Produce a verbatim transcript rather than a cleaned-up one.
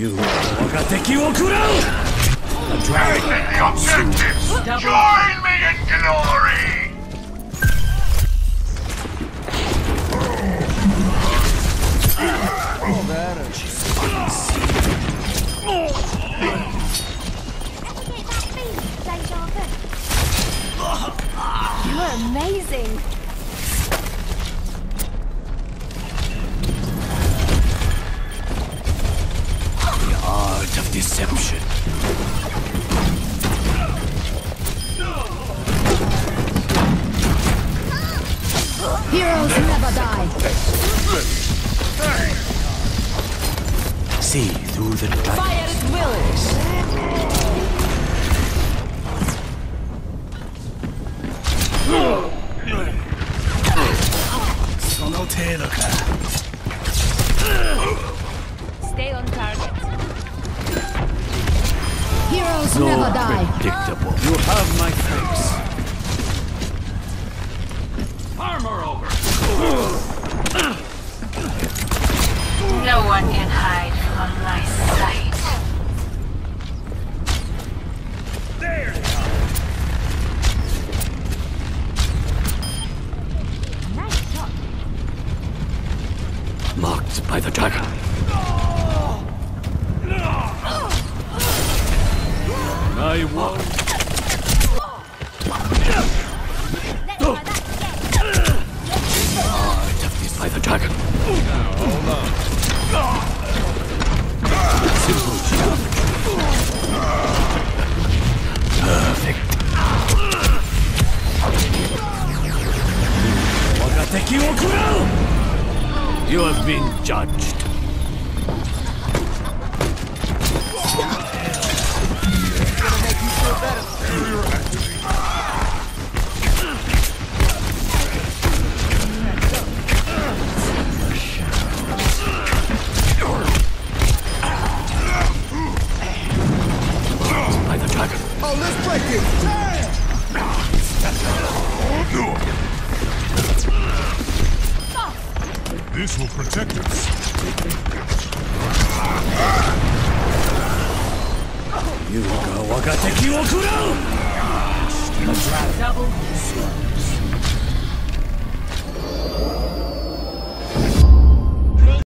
You我が敵を食らう The dragon comes soon. Join me in glory! You are amazing. The art of deception. Heroes never die. See through the dragon. Fire at will. Stay on target. Heroes So never die. predictable. You have my face. Armor over! No one can hide from my sight. There! Nice shot. Marked by the dragon. I won. Art of this by the dragon. Simple geometry. Perfect. 我が敵を食らう You have been judged. By the dragon. Oh, let's break it! This will protect us. You が我が敵を食らう Double